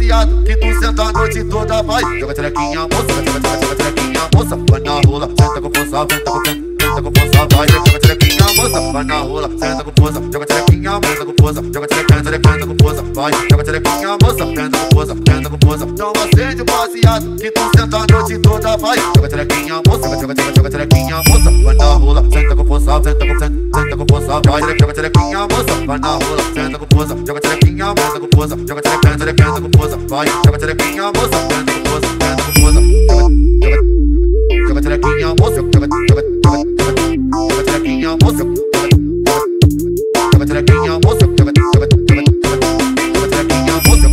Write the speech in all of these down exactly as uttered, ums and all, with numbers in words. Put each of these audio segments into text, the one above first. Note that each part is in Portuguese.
baseado que tu senta a noite toda, vai. Joga trequinha, moça, joga, joga, joga trequinha, moça. Vai na rola, senta com força, senta com senta, senta com força, vai. Joga trequinha, moça, vai na rola, senta com força. Joga trequinha, senta com força, joga trequinha, trequinha com força, vai. Joga trequinha, moça, senta com força, senta com força. Então acende o baseado que tu senta a noite toda, vai. Joga trequinha, moça, joga, joga, joga, joga trequinha, moça. Vai na rola, senta com força, senta com senta, senta com força, vai. Joga trequinha, moça, vai na rola, senta com força. Joga trequinha, senta com força, joga trequinha, trequinha com força, vai. Joga trequinha, moça, senta com força, senta com força. Joga, joga, joga trequinha, moça, joga, joga, joga, joga, joga trequinha, moça, joga, joga trequinha, moça, joga, joga, joga, joga trequinha, moça.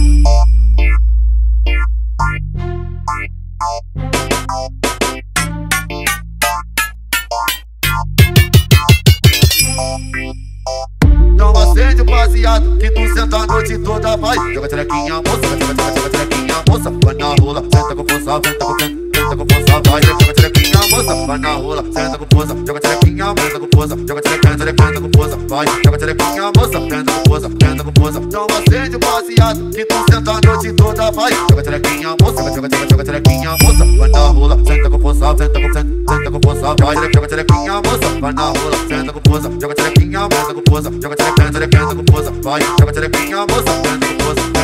Não acende o baseado que tu senta a noite toda, vai. Joga trequinha, moça, joga, joga, joga trequinha, moça. Vai na rola, senta com força, senta com senta, senta com força, vai. Joga trequinha, moça, vai na rola, senta com força. Joga trequinha, senta com força, joga trequinha, trequinha com força, vai. Joga trequinha, moça, senta com força, senta com força. Não acende o baseado que tu senta a noite toda, vai. Joga trequinha, moça, joga, joga, joga trequinha, moça. Vai na rola, senta com força, senta com senta, senta com força, vai. Joga trequinha, moça, vai na rola, senta com força. Joga trequinha, senta com força, joga trequinha, trequinha com força, vai. Joga trequinha, moça, senta com força.